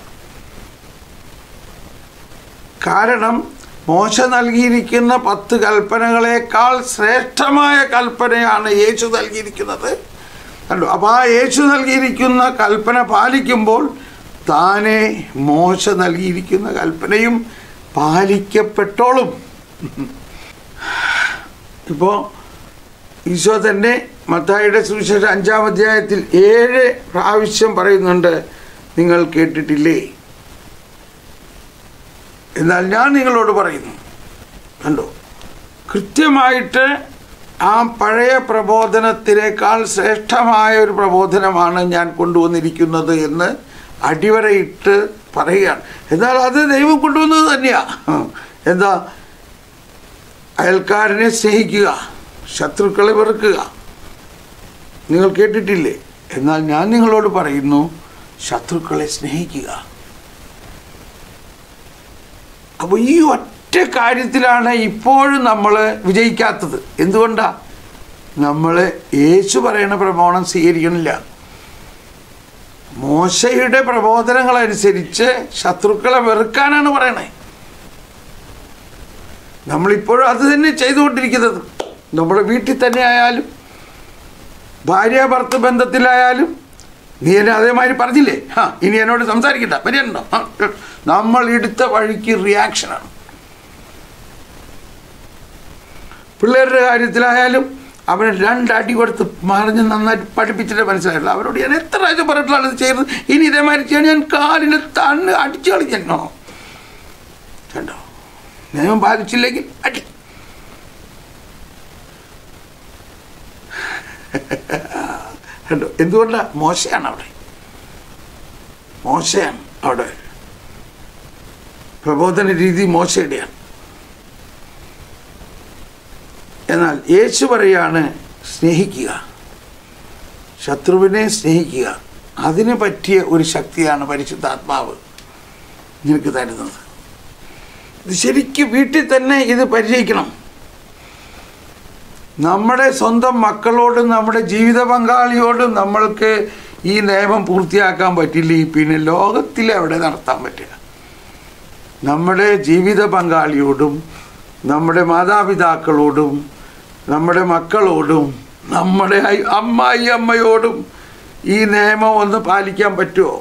കാരണം മോശ നൽകിയിരിക്കുന്ന 10 കൽപ്പനകളേക്കാൾ ശ്രേഷ്ഠമായ കൽപ്പനയാണ് യേശു നൽകിയിരിക്കുന്നത്. കണ്ടു. അപ്പോൾ ആ യേശു നൽകിയിരിക്കുന്ന കൽപ്പന പാലിക്കുമ്പോൾ താനെ മോശ നൽകിയിരിക്കുന്ന കൽപ്പനയും പാലിക്കപ്പെട്ടോളും. ഇപ്പോൾ ഈശോ തന്നെ മത്തായിയുടെ സുവിശേഷം 5-ാം അധ്യായത്തിൽ 7 പ്രാവശ്യം പറയുന്നുണ്ട്, നിങ്ങൾ കേട്ടിട്ടില്ലേ, എന്നാൽ ഞാൻ നിങ്ങളോട് പറയുന്നു. കണ്ടോ, കൃത്യമായിട്ട് ആ പഴയ പ്രബോധനത്തിനേക്കാൾ ശ്രേഷ്ഠമായ ഒരു പ്രബോധനമാണ് ഞാൻ കൊണ്ടുവന്നിരിക്കുന്നത് എന്ന് അടിവരയിട്ട് പറയുകയാണ്. എന്നാൽ അത് ദൈവം കൊണ്ടുവന്നത് തന്നെയാണ്. എന്താ? അയൽക്കാരനെ സ്നേഹിക്കുക, ശത്രുക്കളെ വെറുക്കുക. നിങ്ങൾ കേട്ടിട്ടില്ലേ, എന്നാൽ ഞാൻ നിങ്ങളോട് പറയുന്നു, ശത്രുക്കളെ സ്നേഹിക്കുക. അപ്പോൾ ഈ ഒറ്റ ഒരൊറ്റ കാര്യത്തിലാണ് ഇപ്പോഴും നമ്മൾ വിജയിക്കാത്തത്. എന്തുകൊണ്ടാണ്? നമ്മൾ യേശു പറയുന്ന പ്രബോധനം സ്വീകരിക്കണില്ല. മോശയുടെ പ്രബോധനങ്ങളനുസരിച്ച് ശത്രുക്കളെ വെറുക്കാനാണ് പറയണേ. നമ്മളിപ്പോഴും അത് തന്നെ ചെയ്തുകൊണ്ടിരിക്കുന്നത്. നമ്മുടെ വീട്ടിൽ തന്നെ ആയാലും ഭാര്യ ഭർത്തൃ ബന്ധത്തിലായാലും നീ എന്നെ അതേമാതിരി പറഞ്ഞില്ലേ, ഇനി എന്നോട് സംസാരിക്കണ്ട, വരികയുണ്ടോ? നമ്മൾ എടുത്ത വഴിക്ക് റിയാക്ഷനാണ്. പിള്ളേരുടെ കാര്യത്തിലായാലും അവനെ 2 അടി കൊടുത്ത് മറിഞ്ഞ് നന്നായിട്ട് പഠിപ്പിച്ചിട്ട് മനസ്സിലായില്ല. അവരോട് ഞാൻ എത്ര ആഴ്ച പറഞ്ഞിട്ടുള്ള ഇത് ചെയ്തത്, ഇനി ഇതേമാതിരി ചെയ്യാൻ ഞാൻ കാലിൽ തണ്ണ് അടിച്ചു കളിച്ചോ. കണ്ടോ, നിയമം പാലിച്ചില്ലെങ്കിൽ അടി. കണ്ടോ, എന്തുകൊണ്ടാണ്? മോശയാണ് അവിടെ പ്രബോധന രീതി മോശയുടെയാണ്. എന്നാൽ യേശു പറയാണ്, സ്നേഹിക്കുക, ശത്രുവിനെ സ്നേഹിക്കുക. അതിന് പറ്റിയ ഒരു ശക്തിയാണ് പരിശുദ്ധാത്മാവ് നിനക്ക് തരുന്നത്. ഇത് ശരിക്കും വീട്ടിൽ തന്നെ ഇത് പരിചയിക്കണം. നമ്മുടെ സ്വന്തം മക്കളോടും നമ്മുടെ ജീവിത പങ്കാളിയോടും നമ്മൾക്ക് ഈ നിയമം പൂർത്തിയാക്കാൻ പറ്റില്ല, പിന്നെ ലോകത്തിൽ എവിടെ നടത്താൻ പറ്റുക? നമ്മുടെ ജീവിത പങ്കാളിയോടും നമ്മുടെ മാതാപിതാക്കളോടും നമ്മുടെ മക്കളോടും നമ്മുടെ അമ്മയോടും ഈ നിയമം ഒന്ന് പാലിക്കാൻ പറ്റുമോ?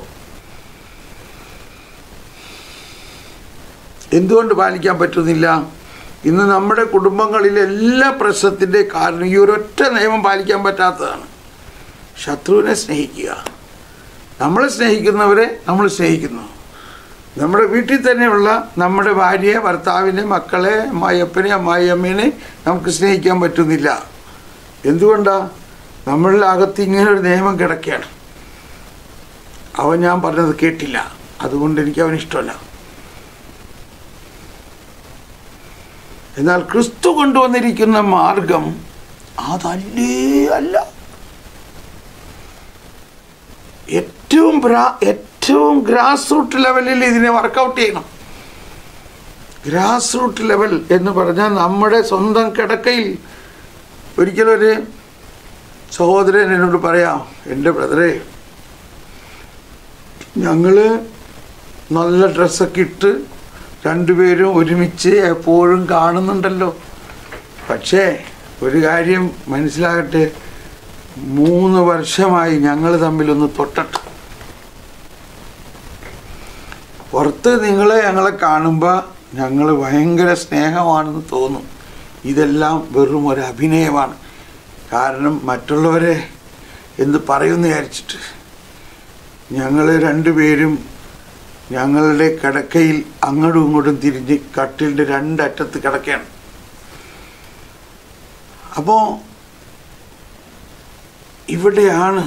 എന്തുകൊണ്ട് പാലിക്കാൻ പറ്റുന്നില്ല? ഇന്ന് നമ്മുടെ കുടുംബങ്ങളിലെ എല്ലാ പ്രശ്നത്തിൻ്റെ കാരണം ഈ ഒരൊറ്റ നിയമം പാലിക്കാൻ പറ്റാത്തതാണ്. ശത്രുവിനെ സ്നേഹിക്കുക. നമ്മളെ സ്നേഹിക്കുന്നവരെ നമ്മൾ സ്നേഹിക്കുന്നു. നമ്മുടെ വീട്ടിൽ തന്നെയുള്ള നമ്മുടെ ഭാര്യയെ, ഭർത്താവിനെ, മക്കളെ, അമ്മായിയപ്പനെ, അമ്മായിയമ്മേനെ നമുക്ക് സ്നേഹിക്കാൻ പറ്റുന്നില്ല. എന്തുകൊണ്ടാണ്? നമ്മളുടെ അകത്ത് ഇങ്ങനെ ഒരു നിയമം കിടക്കുകയാണ്. അവൻ ഞാൻ പറഞ്ഞത് കേട്ടില്ല, അതുകൊണ്ട് എനിക്ക് അവനിഷ്ടമല്ല. എന്നാൽ ക്രിസ്തു കൊണ്ടുവന്നിരിക്കുന്ന മാർഗം അല്ല. ഏറ്റവും ഗ്രാസ് റൂട്ട് ലെവലിൽ ഇതിനെ വർക്കൗട്ട് ചെയ്യണം. ഗ്രാസ് റൂട്ട് ലെവൽ എന്ന് പറഞ്ഞാൽ നമ്മുടെ സ്വന്തം കിടക്കയിൽ. ഒരിക്കലൊരു സഹോദരൻ എന്നോട് പറയാം, എൻ്റെ ബ്രദറെ, ഞങ്ങൾ നല്ല ഡ്രസ്സൊക്കെ ഇട്ട് 2 പേരും ഒരുമിച്ച് എപ്പോഴും കാണുന്നുണ്ടല്ലോ. പക്ഷേ ഒരു കാര്യം മനസ്സിലാകട്ടെ, 3 വർഷമായി ഞങ്ങൾ തമ്മിലൊന്ന് തൊട്ടിട്ട്. പുറത്ത് ഞങ്ങളെ കാണുമ്പോൾ ഞങ്ങൾ ഭയങ്കര സ്നേഹമാണെന്ന് തോന്നും. ഇതെല്ലാം വെറും ഒരു അഭിനയമാണ്. കാരണം മറ്റുള്ളവരെ എന്ത് പറയുമെന്ന് വിചാരിച്ചിട്ട്. ഞങ്ങൾ 2 പേരും ഞങ്ങളുടെ കിടക്കയിൽ അങ്ങോട്ടും ഇങ്ങോട്ടും തിരിഞ്ഞ് കട്ടിലിൻ്റെ 2 അറ്റത്ത് കിടക്കുകയാണ്. അപ്പോൾ ഇവിടെയാണ്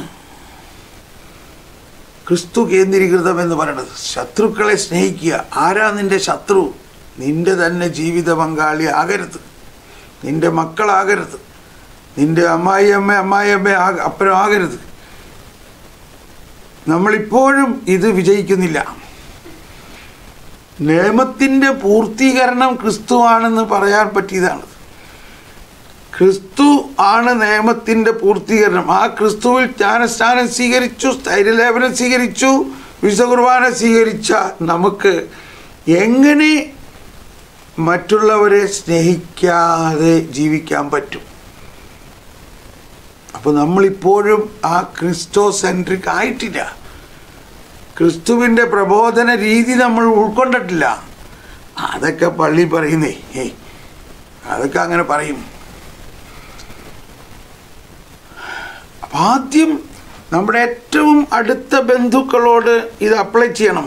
ക്രിസ്തു കേന്ദ്രീകൃതം എന്ന് പറയുന്നത്. ശത്രുക്കളെ സ്നേഹിക്കുക. ആരാ നിൻ്റെ ശത്രു? നിൻ്റെ തന്നെ ജീവിത പങ്കാളി ആകരുത്, നിൻ്റെ മക്കളാകരുത്, നിൻ്റെ അമ്മായിയമ്മ അപ്പനും ആകരുത്. നമ്മളിപ്പോഴും ഇത് വിജയിക്കുന്നില്ല. നിയമത്തിൻ്റെ പൂർത്തീകരണം ക്രിസ്തുവാണെന്ന് പറയാൻ പറ്റിയതാണ്. ക്രിസ്തു ആണ് നിയമത്തിൻ്റെ പൂർത്തീകരണം. ആ ക്രിസ്തുവിൽ ജ്ഞാനസ്നാനം സ്വീകരിച്ചു, സ്ഥൈര്യലേപനം സ്വീകരിച്ചു, വിശുദ്ധ കുർബാന സ്വീകരിച്ച നമുക്ക് എങ്ങനെ മറ്റുള്ളവരെ സ്നേഹിക്കാതെ ജീവിക്കാൻ പറ്റും? അപ്പോൾ നമ്മളിപ്പോഴും ആ ക്രിസ്തോ സെൻട്രിക് ആയിട്ടില്ല. ക്രിസ്തുവിൻ്റെ പ്രബോധന രീതി നമ്മൾ ഉൾക്കൊണ്ടിട്ടില്ല. അതൊക്കെ പള്ളി പറയുന്നേ, അതൊക്കെ അങ്ങനെ പറയും. അപ്പം ആദ്യം നമ്മുടെ ഏറ്റവും അടുത്ത ബന്ധുക്കളോട് ഇത് അപ്ലൈ ചെയ്യണം.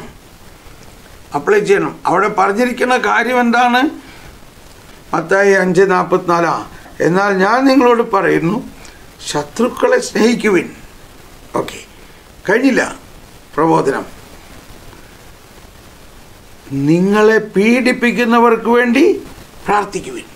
അവിടെ പറഞ്ഞിരിക്കുന്ന കാര്യം എന്താണ്? മത്തായി 5:44. എന്നാൽ ഞാൻ നിങ്ങളോട് പറയുന്നു, ശത്രുക്കളെ സ്നേഹിക്കുവിൻ. ഓക്കെ, കഴിഞ്ഞില്ല പ്രബോധനം. നിങ്ങളെ പീഡിപ്പിക്കുന്നവർക്ക് വേണ്ടി പ്രാർത്ഥിക്കുവിൻ.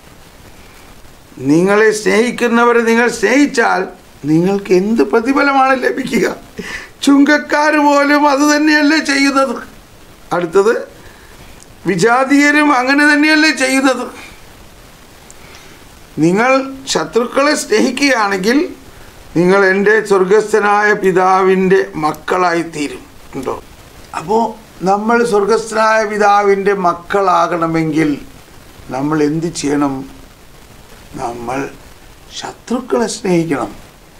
നിങ്ങളെ സ്നേഹിക്കുന്നവരെ നിങ്ങൾ സ്നേഹിച്ചാൽ നിങ്ങൾക്ക് എന്ത് പ്രതിഫലമാണ് ലഭിക്കുക? ചുങ്കക്കാർ പോലും അത് തന്നെയല്ലേ ചെയ്യുന്നത്. അടുത്തത്, വിജാതീയരും അങ്ങനെ തന്നെയല്ലേ ചെയ്യുന്നത്? നിങ്ങൾ ശത്രുക്കളെ സ്നേഹിക്കുകയാണെങ്കിൽ നിങ്ങൾ എൻ്റെ സ്വർഗസ്ഥനായ പിതാവിൻ്റെ മക്കളായിത്തീരും. ഉണ്ടോ? അപ്പോൾ നമ്മൾ സ്വർഗസ്ഥനായ പിതാവിൻ്റെ മക്കളാകണമെങ്കിൽ നമ്മൾ എന്ത് ചെയ്യണം? നമ്മൾ ശത്രുക്കളെ സ്നേഹിക്കണം.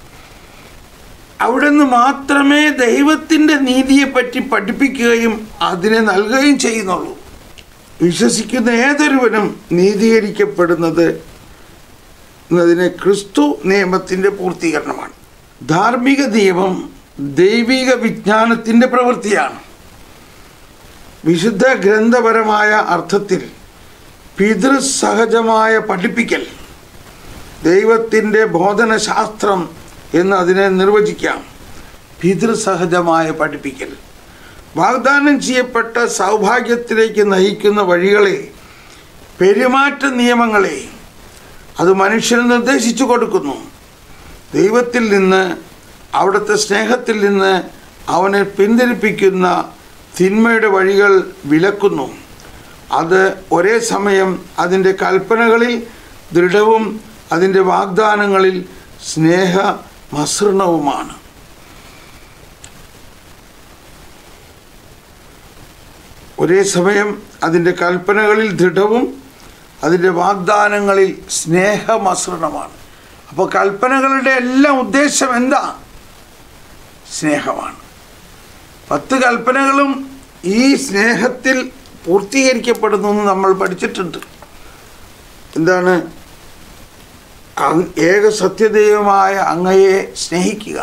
അവിടെ നിന്ന് മാത്രമേ ദൈവത്തിൻ്റെ നീതിയെപ്പറ്റി പഠിപ്പിക്കുകയും അതിനെ നൽകുകയും ചെയ്യുന്നുള്ളൂ. വിശ്വസിക്കുന്ന ഏതൊരുവനും നീതീകരിക്കപ്പെടുന്നത് എന്നതിന് ക്രിസ്തു നിയമത്തിൻ്റെ പൂർത്തീകരണമാണ്. ധാർമ്മിക നിയമം ദൈവിക വിജ്ഞാനത്തിൻ്റെ പ്രവൃത്തിയാണ്. വിശുദ്ധ ഗ്രന്ഥപരമായ അർത്ഥത്തിൽ പിതൃസഹജമായ പഠിപ്പിക്കൽ, ദൈവത്തിൻ്റെ ബോധനശാസ്ത്രം എന്ന് അതിനെ നിർവചിക്കാം. പിതൃസഹജമായ പഠിപ്പിക്കൽ വാഗ്ദാനം ചെയ്യപ്പെട്ട സൗഭാഗ്യത്തിലേക്ക് നയിക്കുന്ന വഴികളെ, പെരുമാറ്റ നിയമങ്ങളെ അത് മനുഷ്യന് നിർദ്ദേശിച്ചു കൊടുക്കുന്നു. ദൈവത്തിൽ നിന്ന്, അവിടുത്തെ സ്നേഹത്തിൽ നിന്ന് അവനെ പിന്തിരിപ്പിക്കുന്ന തിന്മയുടെ വഴികൾ വിലക്കുന്നു. അത് ഒരേ സമയം അതിൻ്റെ കൽപ്പനകളിൽ ദൃഢവും അതിൻ്റെ വാഗ്ദാനങ്ങളിൽ സ്നേഹമസൃണവുമാണ്. ഒരേ സമയം അതിൻ്റെ കൽപ്പനകളിൽ ദൃഢവും അതിൻ്റെ വാഗ്ദാനങ്ങളിൽ സ്നേഹമസൃണമാണ്. അപ്പോൾ കൽപ്പനകളുടെ എല്ലാം ഉദ്ദേശം എന്താ? സ്നേഹമാണ്. 10 കൽപ്പനകളും ഈ സ്നേഹത്തിൽ പൂർത്തീകരിക്കപ്പെടുന്നു എന്ന് നമ്മൾ പഠിച്ചിട്ടുണ്ട്. എന്താണ്? ഏക സത്യദൈവമായ അങ്ങയെ സ്നേഹിക്കുക,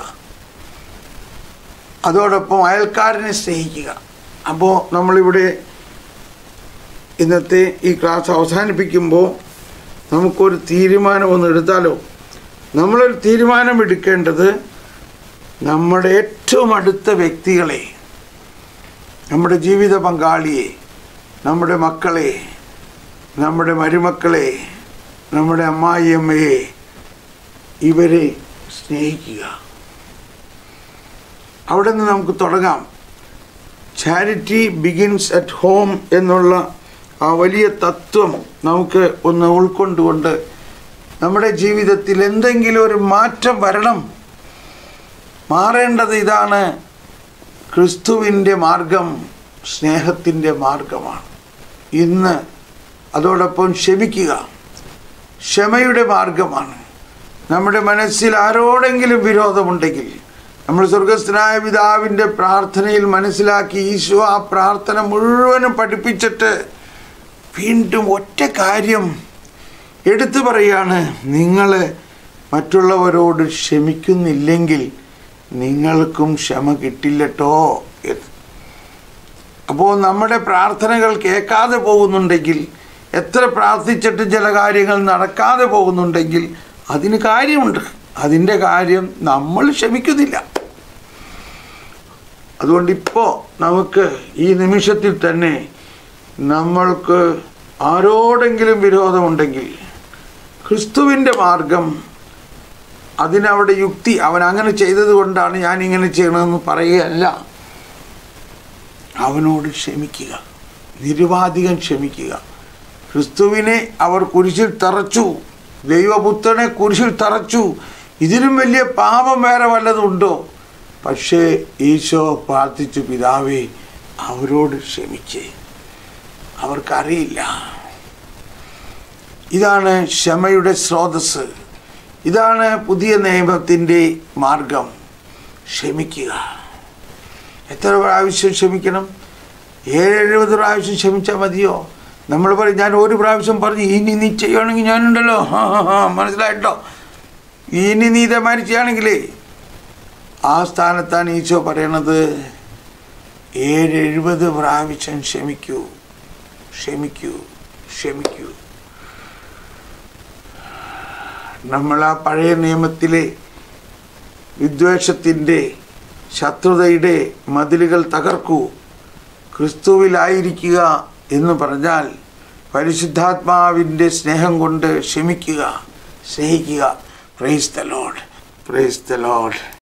അതോടൊപ്പം അയൽക്കാരനെ സ്നേഹിക്കുക. അപ്പോൾ നമ്മളിവിടെ ഇന്നത്തെ ഈ ക്ലാസ് അവസാനിപ്പിക്കുമ്പോൾ നമുക്കൊരു തീരുമാനം ഒന്ന് എടുത്താലോ? നമ്മളൊരു തീരുമാനം എടുക്കേണ്ടത് നമ്മുടെ ഏറ്റവും അടുത്ത വ്യക്തികളെ, നമ്മുടെ ജീവിത പങ്കാളിയെ, നമ്മുടെ മക്കളെ, നമ്മുടെ മരുമക്കളെ, നമ്മുടെ അമ്മായിയമ്മയെ, ഇവരെ സ്നേഹിക്കുക. അവിടെ നിന്ന് നമുക്ക് തുടങ്ങാം. ചാരിറ്റി ബിഗിൻസ് അറ്റ് ഹോം എന്നുള്ള ആ വലിയ തത്വം നമുക്ക് ഒന്ന് ഉൾക്കൊണ്ടുകൊണ്ട് നമ്മുടെ ജീവിതത്തിൽ എന്തെങ്കിലും ഒരു മാറ്റം വരണം. മാറേണ്ടത് ഇതാണ്. ക്രിസ്തുവിൻ്റെ മാർഗം സ്നേഹത്തിൻ്റെ മാർഗമാണ്. ഇന്ന് അതോടൊപ്പം ക്ഷമിക്കുക ക്ഷമയുടെ മാർഗമാണ്. നമ്മുടെ മനസ്സിൽ ആരോടെങ്കിലും വിരോധമുണ്ടെങ്കിൽ നമ്മൾ സ്വർഗസ്ഥനായ പിതാവിൻ്റെ പ്രാർത്ഥനയിൽ മനസ്സിലാക്കി ഈശോ ആ പ്രാർത്ഥന മുഴുവനും പഠിപ്പിച്ചിട്ട് വീണ്ടും ഒറ്റ കാര്യം എടുത്തു പറയാണ്: നിങ്ങൾ മറ്റുള്ളവരോട് ക്ഷമിക്കുന്നില്ലെങ്കിൽ നിങ്ങൾക്കും ക്ഷമ കിട്ടില്ലട്ടോ എന്ന്. അപ്പോൾ നമ്മുടെ പ്രാർത്ഥനകൾ കേൾക്കാതെ പോകുന്നുണ്ടെങ്കിൽ, എത്ര പ്രാർത്ഥിച്ചിട്ട് ചില കാര്യങ്ങൾ നടക്കാതെ പോകുന്നുണ്ടെങ്കിൽ അതിന് കാര്യമുണ്ട്. അതിൻ്റെ കാര്യം നമ്മൾ ക്ഷമിക്കുന്നില്ല. അതുകൊണ്ട് ഇപ്പോൾ നമുക്ക് ഈ നിമിഷത്തിൽ തന്നെ നമ്മൾക്ക് ആരോടെങ്കിലും വിരോധമുണ്ടെങ്കിൽ ക്രിസ്തുവിൻ്റെ മാർഗം, അതിനവിടെ യുക്തി അവൻ അങ്ങനെ ചെയ്തത് കൊണ്ടാണ് ഞാനിങ്ങനെ ചെയ്യണമെന്ന് പറയുകയല്ല. അവനോട് ക്ഷമിക്കുക, നിരുപാധികം ക്ഷമിക്കുക. ക്രിസ്തുവിനെ അവർ കുരിശിൽ തറച്ചു, ദൈവപുത്രനെ കുരിശിൽ തറച്ചു. ഇതിലും വലിയ പാപം വേറെ വല്ലതുണ്ടോ? പക്ഷേ ഈശോ പ്രാർത്ഥിച്ചു, പിതാവേ അവരോട് ക്ഷമിച്ചേ, അവർക്കറിയില്ല. ഇതാണ് ക്ഷമയുടെ സ്രോതസ്സ്. ഇതാണ് പുതിയ നിയമത്തിൻ്റെ മാർഗം. ക്ഷമിക്കുക. എത്ര പ്രാവശ്യം ക്ഷമിക്കണം? 70 പ്രാവശ്യം ക്ഷമിച്ചാൽ മതിയോ? നമ്മൾ പറയും, ഞാൻ ഒരു പ്രാവശ്യം പറഞ്ഞു, ഇനി നീ ചെയ്യുകയാണെങ്കിൽ ഞാനുണ്ടല്ലോ, മനസ്സിലായിട്ടോ, ഇനി നീ ഇതേമാതിരി ചെയ്യുകയാണെങ്കിലേ, ആ സ്ഥാനത്താണ് ഈശോ പറയണത് 70 പ്രാവശ്യം ക്ഷമിക്കൂ, ക്ഷമിക്കൂ, ക്ഷമിക്കൂ. നമ്മൾ ആ പഴയ നിയമത്തിലെ വിദ്വേഷത്തിൻ്റെ, ശത്രുതയുടെ മതിലുകൾ തകർക്കൂ. ക്രിസ്തുവിലായിരിക്കുക എന്ന് പറഞ്ഞാൽ പരിശുദ്ധാത്മാവിൻ്റെ സ്നേഹം കൊണ്ട് ക്ഷമിക്കുക, സ്നേഹിക്കുക. Praise the lord, praise the Lord.